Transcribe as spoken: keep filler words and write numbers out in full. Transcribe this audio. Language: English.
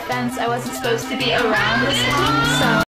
fence. I wasn't supposed to be around this long, so